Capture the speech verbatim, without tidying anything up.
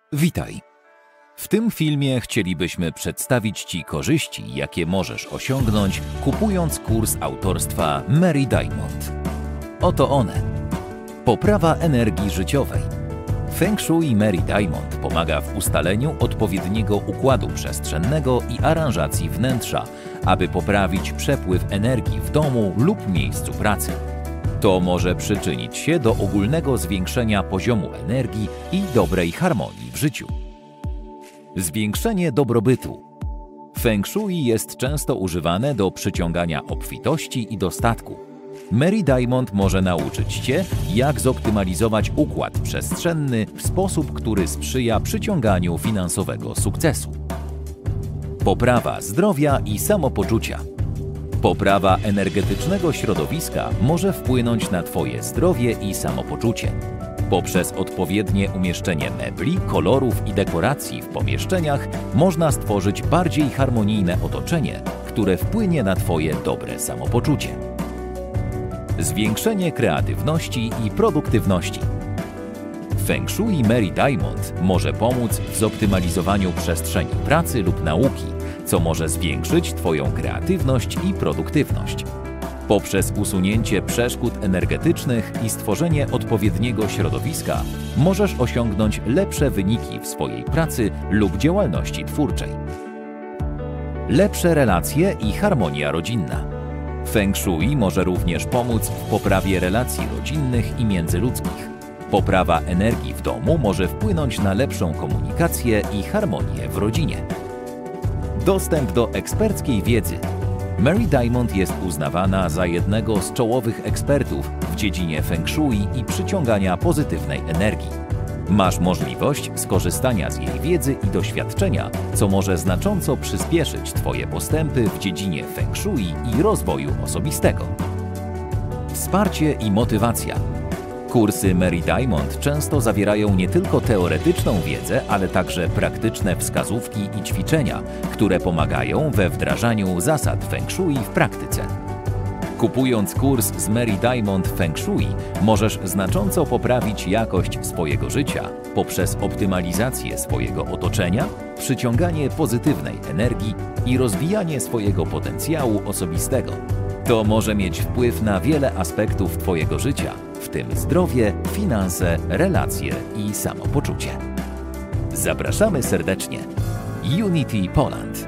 Witaj! W tym filmie chcielibyśmy przedstawić Ci korzyści, jakie możesz osiągnąć, kupując kurs autorstwa Mary Diamond. Oto one. Poprawa energii życiowej. Feng Shui Mary Diamond pomaga w ustaleniu odpowiedniego układu przestrzennego i aranżacji wnętrza, aby poprawić przepływ energii w domu lub miejscu pracy. To może przyczynić się do ogólnego zwiększenia poziomu energii i dobrej harmonii w życiu. Zwiększenie dobrobytu. Feng Shui jest często używane do przyciągania obfitości i dostatku. Mary Diamond może nauczyć Cię, jak zoptymalizować układ przestrzenny w sposób, który sprzyja przyciąganiu finansowego sukcesu. Poprawa zdrowia i samopoczucia. Poprawa energetycznego środowiska może wpłynąć na Twoje zdrowie i samopoczucie. Poprzez odpowiednie umieszczenie mebli, kolorów i dekoracji w pomieszczeniach można stworzyć bardziej harmonijne otoczenie, które wpłynie na Twoje dobre samopoczucie. Zwiększenie kreatywności i produktywności. Feng Shui Mary Diamond może pomóc w zoptymalizowaniu przestrzeni pracy lub nauki, co może zwiększyć Twoją kreatywność i produktywność. Poprzez usunięcie przeszkód energetycznych i stworzenie odpowiedniego środowiska możesz osiągnąć lepsze wyniki w swojej pracy lub działalności twórczej. Lepsze relacje i harmonia rodzinna. Feng Shui może również pomóc w poprawie relacji rodzinnych i międzyludzkich. Poprawa energii w domu może wpłynąć na lepszą komunikację i harmonię w rodzinie. Dostęp do eksperckiej wiedzy. Mary Diamond jest uznawana za jednego z czołowych ekspertów w dziedzinie Feng Shui i przyciągania pozytywnej energii. Masz możliwość skorzystania z jej wiedzy i doświadczenia, co może znacząco przyspieszyć Twoje postępy w dziedzinie Feng Shui i rozwoju osobistego. Wsparcie i motywacja. Kursy Mary Diamond często zawierają nie tylko teoretyczną wiedzę, ale także praktyczne wskazówki i ćwiczenia, które pomagają we wdrażaniu zasad Feng Shui w praktyce. Kupując kurs z Mary Diamond Feng Shui, możesz znacząco poprawić jakość swojego życia poprzez optymalizację swojego otoczenia, przyciąganie pozytywnej energii i rozwijanie swojego potencjału osobistego. To może mieć wpływ na wiele aspektów Twojego życia, w tym zdrowie, finanse, relacje i samopoczucie. Zapraszamy serdecznie. Unity Poland.